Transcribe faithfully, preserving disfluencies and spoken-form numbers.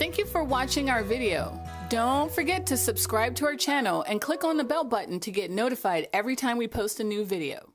Thank you for watching our video. Don't forget to subscribe to our channel and click on the bell button to get notified every time we post a new video.